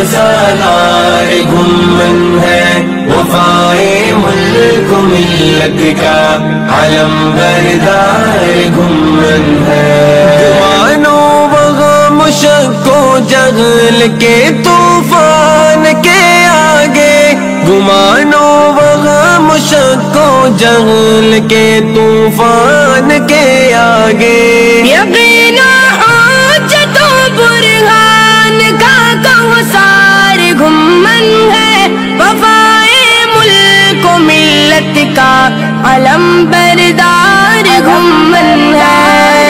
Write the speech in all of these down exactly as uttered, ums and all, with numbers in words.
سالار گھومن ہے، وفائے ملک و ملت کا علم بردار گھومن ہے۔ گمانوں وغم شک و جہل کے طوفان کے آگے، گمانوں وغم شک و جہل کے طوفان کے آگے، یقین حجت و برہان کا کوثر گھومن ہے، وفائے ملک و ملت کا علم بردار گھومن ہے۔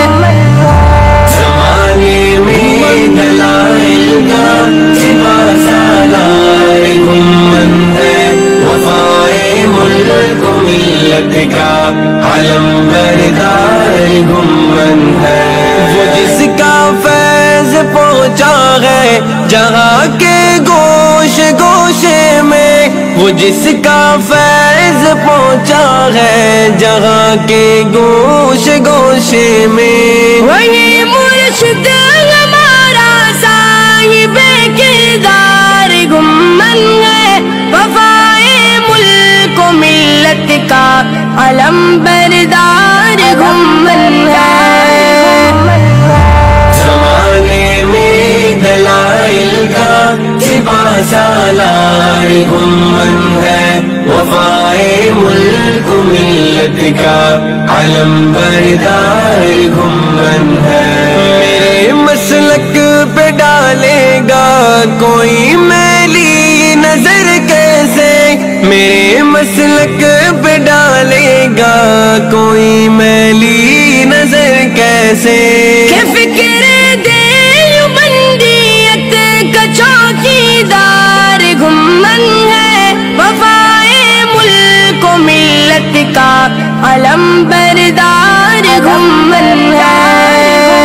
زمانے میں دلائل کا سپاہ سالار گھومن ہے، وفائے ملک و ملت کا علم بردار گھومن ہے۔ وہ جس کا فیض پہنچا ہے جہاں کے گوشے گوشے میں، وہ جس کا فیض پہنچا ہے جہاں کے گوشے گوشے میں، وہی مرشد ہمارا صاحب کردار گھومن ہے، وفائے ملک و ملت کا علم بردار گھومن ہے۔ زمانے میں دلائل کا سپاہ سالار گھومن ہے، وفائے ملک و ملت کا علم بردار گھومن ہے۔ میرے مسلک پہ ڈالے گا کوئی میلی نظر کیسے، میرے مسلک پہ ڈالے گا کوئی میلی نظر کیسے، کہ فکر دیوبندیت کا چوکیدار گھومن ہے، وفائے ملک و ملت کا علم بردار گھومن ہے۔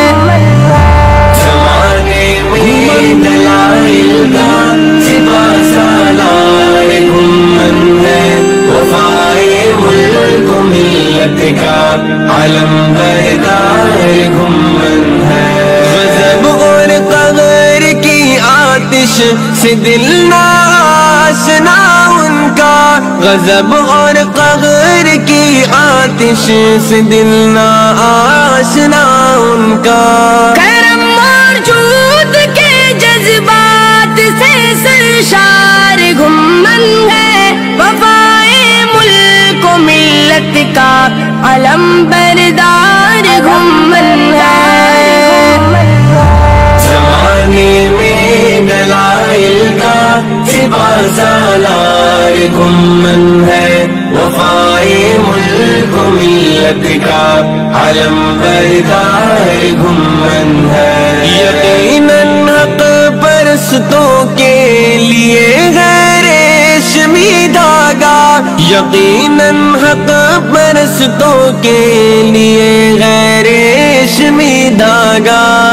زمانے میں دلائل کا سپاہ سالار گھومن ہے، وفائے ملک و ملت کا علم بردار گھومن ہے۔ غضب اور قہر کی آتش سے دل نہ آشنا ان کا، غضب اور قہر کی آتش سے دل نہ آشنا ان کا، کرم اور جود کے جذبات سے سرشار گھومن ہے، وفائے ملک و ملت کا علم بردار گھومن ہے۔ زمانے میں دلائل کا سپاہ سالار گھومن ہے، وفائے ملک و ملت کا علم بردار گھومن ہے۔ یقیناً حق پرستوں کے لیے ہے ریشمی دھاگا، یقیناً حق پرستوں کے لیے ہے ریشمی دھاگا،